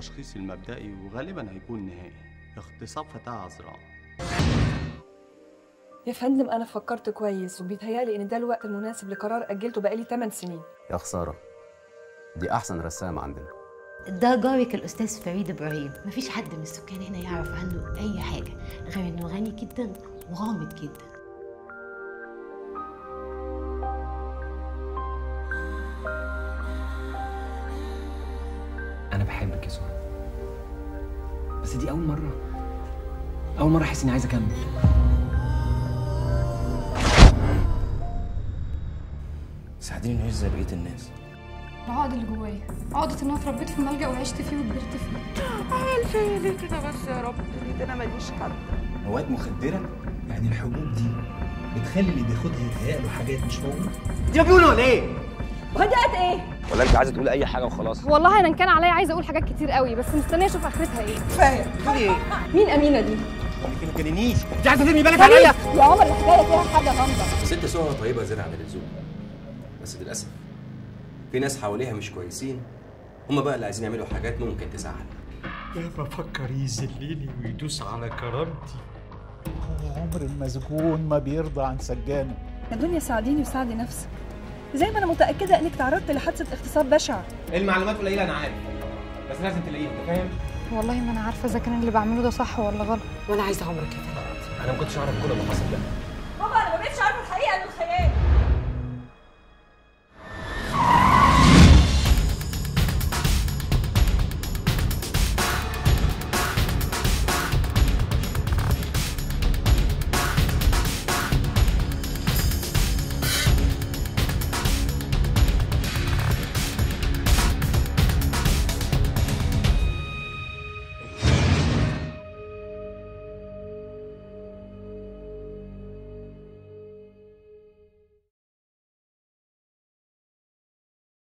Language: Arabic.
التشخيص المبدئي وغالبا هيكون نهائي، اغتصاب فتاة عذراء. يا فندم أنا فكرت كويس وبيتهيألي إن ده الوقت المناسب لقرار أجلته بقالي 8 سنين. يا خسارة، دي أحسن رسامة عندنا. ده جارك الأستاذ فريد إبراهيم، مفيش حد من السكان هنا يعرف عنه أي حاجة غير إنه غني جدا وغامض جدا. أنا بحبك يا سهى، بس دي أول مرة أحس إني عايز أكمل. ساعديني نعيش زي بقية الناس. العقد اللي جوايا، عقدة إن أنا اتربيت في ملجأ وعشت فيه وكبرت فيه. عمل فيا ليه كده بس يا رب؟ ليه أنا ماليش حد؟ مواد مخدرة؟ يعني الحبوب دي بتخلي اللي بياخدها يتهيأ له حاجات مش موجودة. دي مجنونة ولا إيه؟ بدأت إيه؟ ولا انت عايزه تقول اي حاجه وخلاص؟ والله أنا إن كان عليا عايزة أقول حاجات كتير قوي، بس مستنية أشوف آخرتها إيه. كفاية. تقولي إيه؟ مين أمينة دي؟ ما تجننيش، أنت عايزة ترمي بالك عليا؟ يا عمر الحكاية فيها حاجة غامضة. ست سهى طيبة زيادة عن اللزوم، بس للأسف في ناس حواليها مش كويسين، هما بقى اللي عايزين يعملوا حاجات ممكن تزعل. يا بفكر يذلني ويدوس على كرامتي. هو عمر المسجون ما بيرضى عن سجانه. يا دنيا ساعديني وساعدي نفسك، زي ما أنا متأكدة إنك تعرضت لحادثة اغتصاب بشعة. المعلومات قليلة أنا عارف، بس لازم تلاقيها، أنت فاهم؟ والله ما أنا عارفة إذا كان اللي بعمله ده صح ولا غلط. وأنا عايزة عمرك يا فندم. أنا ما كنتش أعرف كل اللي حصل ده.